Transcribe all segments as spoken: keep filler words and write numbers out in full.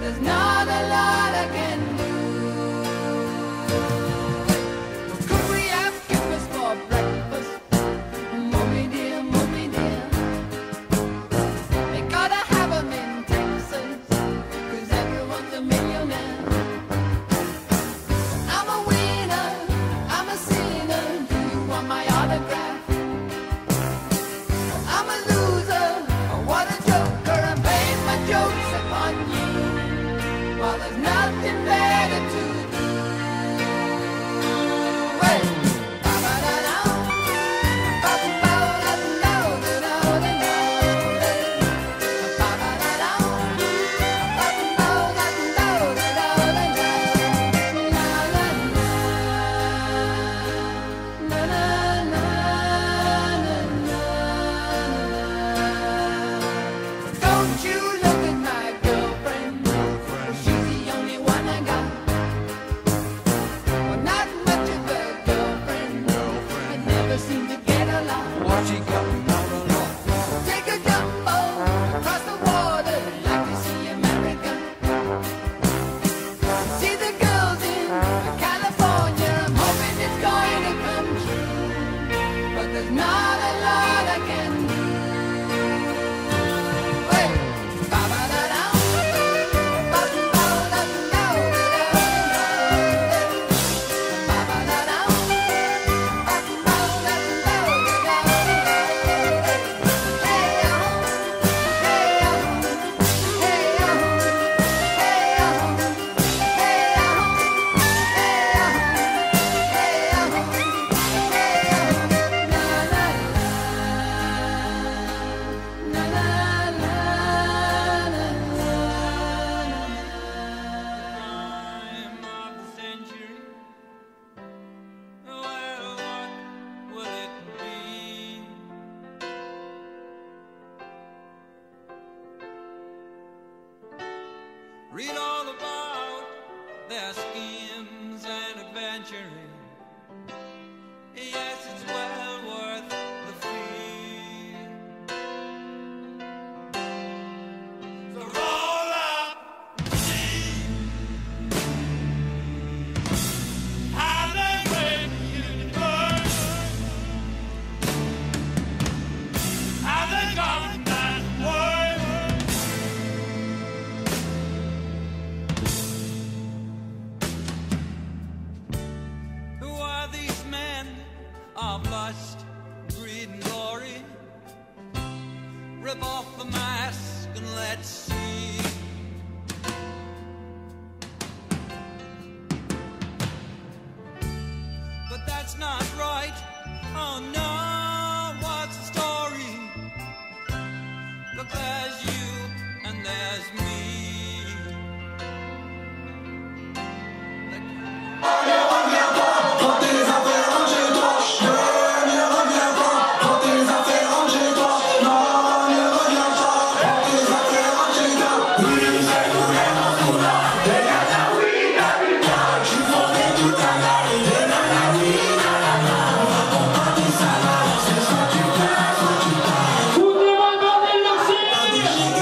there's not a lot I can do. Could we have kippers for breakfast? Mommy dear, mommy dear. They gotta have 'em in Texas, 'cause everyone's a millionaire. I'm a winner, I'm a sinner. Do you want my autograph? I'm a loser, what a joker. I'm paying my jokes upon you, while there's nothing better to do. Hey! Ba-ba-da-da, ba-ba-ba-da-da-da-da-da-da-da. Ba-ba-da-da, ba-ba-ba-da-da-da-da-da-da. La la la, la la la. Don't you look at my girlfriend, she's the only one I got. Well, not much of a girlfriend, I never seem to get along. What she got out of love? Take a jumbo across the water, like to see America. See the girls in California, I'm hoping it's going to come true, but there's not a lot I can do. Hey! Ba-ba-da-da, ba-ba-ba-da-da-da-da-da. Ba-ba-da-da, Crime of the century. Well, what will it be? Read all about their schemes and adventuring. Yes, it's well worth the fee. So roll up how they break you burn, how they got that word. Who are these men of lust, greed, and glory? Rip off the mask and let's see. But that's not right. Oh no, what's the story? Look, there's you and there's me. Tutti quanti nello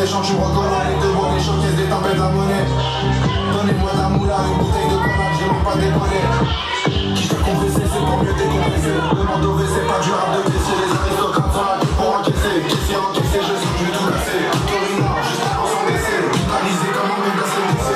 des champs, tu reconnais les deux bonnets, showcase des tempêtes de la monnaie. Donnez-moi ta moula, une bouteille de cognac, j'ai même pas déconné. Qui t'a compressé, c'est pour mieux décompresser. Demande au V, c'est pas du rap de caissier. Les aristocrates sont là pour encaisser. Caissier encaissé, je sens que je vais tout casser. Torina, juste avant son décès. Totalisé comme un mec cassé lycée.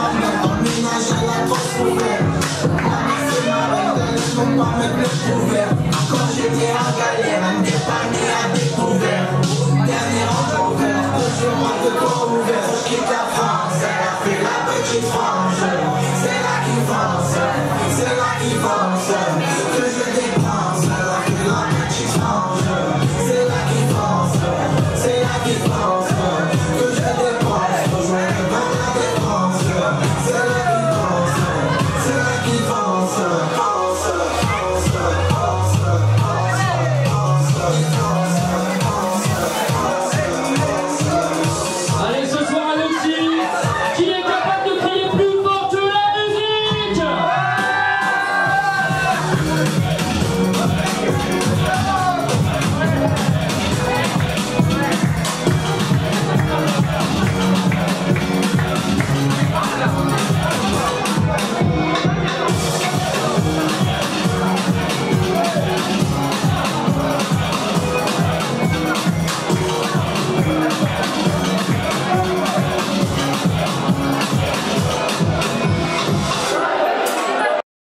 Ouvert.